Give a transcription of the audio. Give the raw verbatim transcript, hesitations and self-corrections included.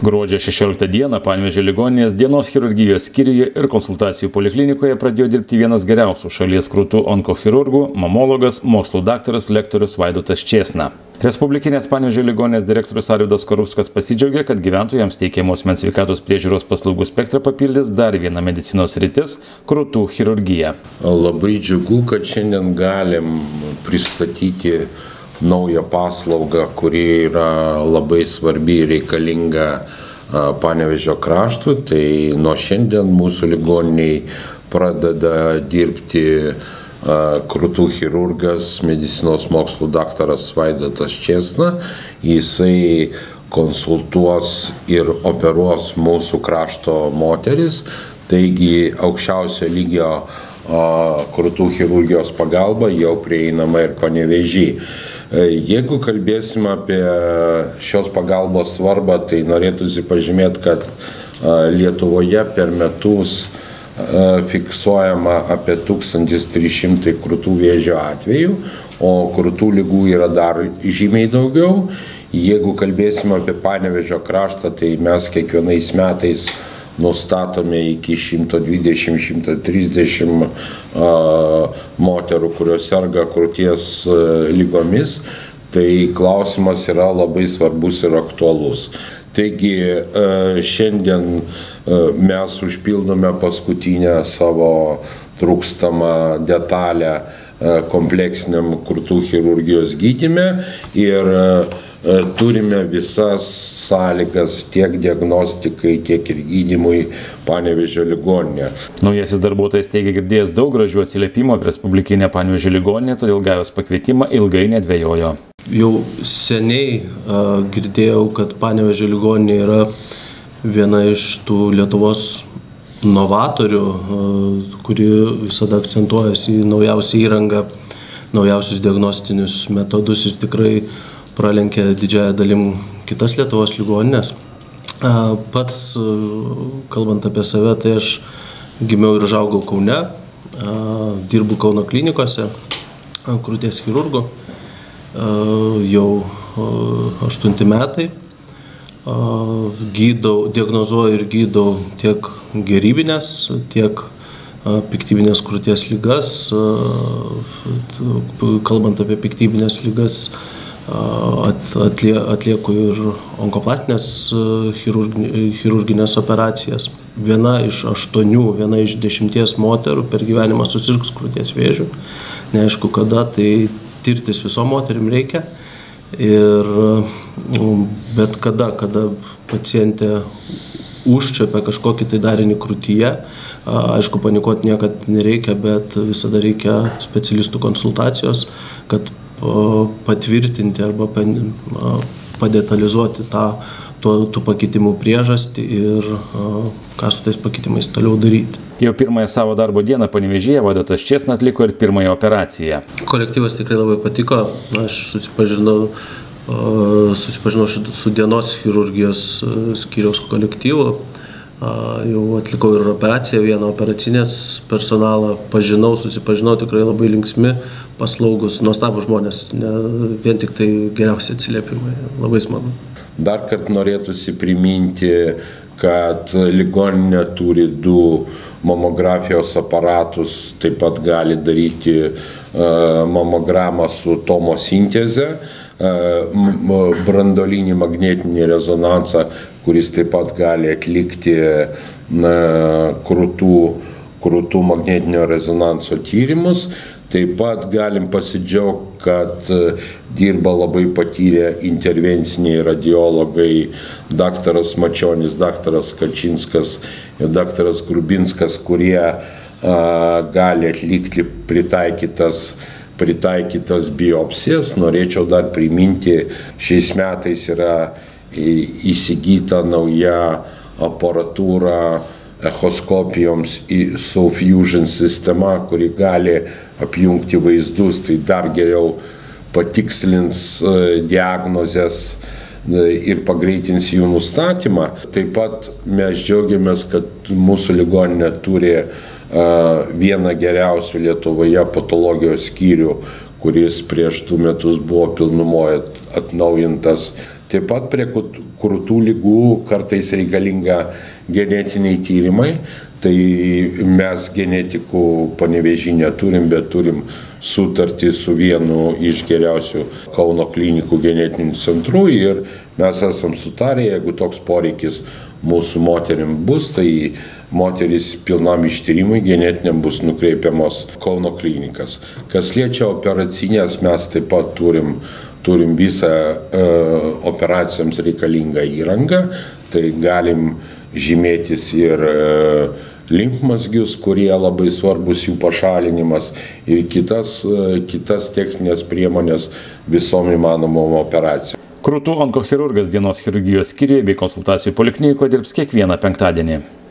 Gruodžio šešioliktą dieną Panevėžio ligoninės dienos chirurgijos skyriuje ir konsultacijų poliklinikoje pradėjo dirbti vienas geriausių šalies krūtų onkochirurgų, mamologas, mokslų daktaras, lektorius Vaidotas Čėsna. Respublikinės Panevėžio ligoninės direktorius Arvydas Skorupskas pasidžiaugė, kad gyventojams teikiamos asmens sveikatos priežiūros paslaugų spektrą papildys dar viena medicinos sritis – krūtų chirurgija. Labai džiugu, kad šiandien galim pristatyti naują paslaugą, kuri yra labai svarbi ir reikalinga Panevėžio kraštui. Tai nuo šiandien mūsų ligoniniai pradeda dirbti krūtų chirurgas, medicinos mokslų daktaras Vaidotas Čėsna. Jisai konsultuos ir operuos mūsų krašto moteris, taigi aukščiausio lygio krūtų chirurgijos pagalba jau prieinama ir Panevėžy. Jeigu kalbėsime apie šios pagalbos svarbą, tai norėtųsi pažymėti, kad Lietuvoje per metus fiksuojama apie tūkstantis trys šimtai krūtų vėžio atvejų, o krūtų ligų yra dar žymiai daugiau. Jeigu kalbėsime apie Panevėžio kraštą, tai mes kiekvienais metais nustatome iki šimto dvidešimt iki šimto trisdešimt moterų, kurios serga krūties lygomis, tai klausimas yra labai svarbus ir aktualus. Taigi šiandien mes užpildome paskutinę savo trūkstamą detalę kompleksiniam krūtų chirurgijos gydyme ir turime visas sąlygas tiek diagnostikai, tiek ir gydymui Panevėžio ligoninėje. Naujasis darbuotojas teigia girdėjęs daug gražių atsiliepimų apie Respublikinę Panevėžio ligoninę, todėl gavęs pakvietimą ilgai nedvejojo. Jau seniai uh, girdėjau, kad Panevėžio ligoninė yra viena iš tų Lietuvos novatorių, uh, kuri visada akcentuojasi į naujausią įrangą, naujausius diagnostinius metodus ir tikrai pralenkia didžiąją dalim kitas Lietuvos ligoninės. Pats, kalbant apie save, tai aš gimiau ir užaugau Kaune, dirbu Kauno klinikose, krūties chirurgu, jau aštunti metai. Gydau, diagnozuoju ir gydau tiek gerybinės, tiek piktybinės krūties ligas. Kalbant apie piktybinės ligas, atlieku ir onkoplastinės chirurginės operacijas. Viena iš aštuonių, viena iš dešimties moterų per gyvenimą susirgs krūties vėžiu. Neaišku kada, tai tirtis visom moterim reikia. Ir bet kada, kada pacientė užčiuopia kažkokį tai darinį krūtyje, aišku, panikuoti niekad nereikia, bet visada reikia specialistų konsultacijos, kad patvirtinti arba padetalizuoti tą, to, tų pakitimų priežastį ir ką su tais pakitimais toliau daryti. Jau pirmąją savo darbo dieną Panevėžyje Vaidotas Čėsna atliko ir pirmąją operaciją. Kolektyvas tikrai labai patiko. Aš susipažinau, susipažinau su dienos chirurgijos skyriaus kolektyvu. Jau atlikau ir operaciją, vieną operacinės personalą, pažinau, susipažinau, tikrai labai linksmi, paslaugus, nuostabūs žmonės, ne vien tik tai geriausi atsiliepimai, labai smagu. Dar kartą norėtųsi priminti, kad ligoninė turi du mamografijos aparatus, taip pat gali daryti mamogramą su tomosinteze, branduolinį magnetinį rezonansą, kuris taip pat gali atlikti krūtų, krūtų magnetinio rezonanso tyrimus. Taip pat galim pasidžiaugti, kad dirba labai patyrę intervenciniai radiologai daktaras Mačionis, daktaras Kačinskas ir daktaras Grubinskas, kurie a, gali atlikti pritaikytas pritaikytas biopsijas. Norėčiau dar priminti, šiais metais yra įsigyta nauja aparatūra echoskopijoms su Fusion sistema, kuri gali apjungti vaizdus, tai dar geriau patikslins diagnozes ir pagreitins jų nustatymą. Taip pat mes džiaugiamės, kad mūsų ligoninė turi vieną geriausių Lietuvoje patologijos skyrių, kuris prieš du metus buvo pilnumoje atnaujintas. Taip pat prie krūtų lygų kartais reikalinga genetiniai tyrimai. Tai mes genetikų Panevėžy neturim, bet turim sutartį su vienu iš geriausių Kauno klinikų genetinių centrų ir mes esam sutarę, jeigu toks poreikis mūsų moterim bus, tai moteris pilnam ištyrimui genetiniam bus nukreipiamos Kauno klinikas. Kas liečia operacinės, mes taip pat turim, turim visą uh, operacijoms reikalingą įrangą, tai galim žymėtis ir uh, limfmazgius, kurie labai svarbus jų pašalinimas ir kitas, kitas techninės priemonės visom įmanomom operacijom. Krūtų onkochirurgas dienos chirurgijos skyriuje bei konsultacijų poliklinikoje dirbs kiekvieną penktadienį.